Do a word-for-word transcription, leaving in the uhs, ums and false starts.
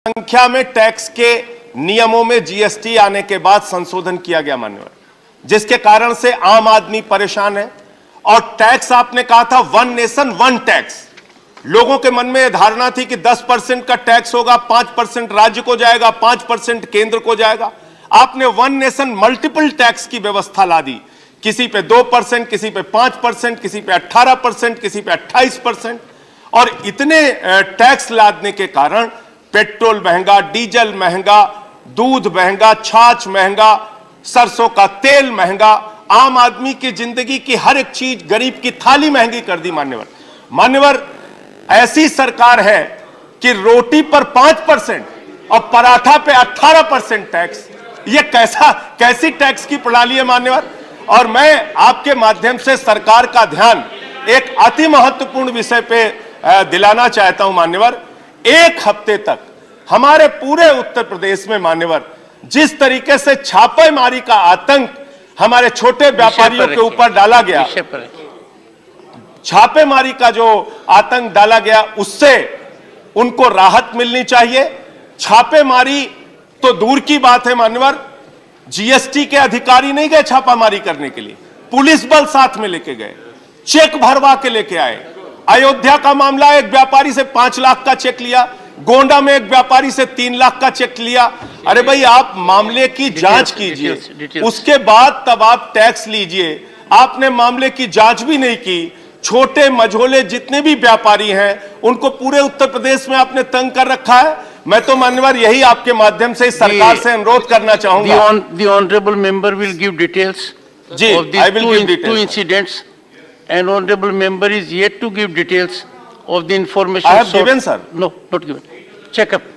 संख्या में टैक्स के नियमों में जीएसटी आने के बाद संशोधन किया गया मान्यवर, जिसके कारण से आम आदमी परेशान है। और टैक्स आपने कहा था वन नेशन वन टैक्स, लोगों के मन में यह धारणा थी कि दस परसेंट का टैक्स होगा, पांच परसेंट राज्य को जाएगा, पांच परसेंट केंद्र को जाएगा। आपने वन नेशन मल्टीपल टैक्स की व्यवस्था ला दी, किसी पे दो परसेंट, किसी पे पांच परसेंट, किसी पे अट्ठारह परसेंट, किसी पे अट्ठाईस परसेंट। और इतने टैक्स लादने के कारण पेट्रोल महंगा, डीजल महंगा, दूध महंगा, छाछ महंगा, सरसों का तेल महंगा, आम आदमी की जिंदगी की हर एक चीज, गरीब की थाली महंगी कर दी मान्यवर। मान्यवर, ऐसी सरकार है कि रोटी पर पांच परसेंट और पराठा पे अठारह परसेंट टैक्स। ये कैसा कैसी टैक्स की प्रणाली है मान्यवर। और मैं आपके माध्यम से सरकार का ध्यान एक अति महत्वपूर्ण विषय पे दिलाना चाहता हूं मान्यवर। एक हफ्ते तक हमारे पूरे उत्तर प्रदेश में मान्यवर जिस तरीके से छापेमारी का आतंक हमारे छोटे व्यापारियों के ऊपर डाला गया, छापेमारी का जो आतंक डाला गया, उससे उनको राहत मिलनी चाहिए। छापेमारी तो दूर की बात है मान्यवर, जीएसटी के अधिकारी नहीं गए छापामारी करने के लिए, पुलिस बल साथ में लेके गए, चेक भरवा के लेके आए। अयोध्या का मामला, एक व्यापारी से पांच लाख का चेक लिया, गोंडा में एक व्यापारी से तीन लाख का चेक लिया। अरे भाई, आप मामले की जांच कीजिए, उसके बाद तब आप टैक्स लीजिए। आपने मामले की जांच भी नहीं की। छोटे मझोले जितने भी व्यापारी हैं उनको पूरे उत्तर प्रदेश में आपने तंग कर रखा है। मैं तो मान्यवर यही आपके माध्यम से सरकार से अनुरोध करना चाहूंगा। The honorable member will give details ji, of these I will two, give in, details. two incidents, and honorable member is yet to give details of the information. I have source. given, sir. No, not given. Check up.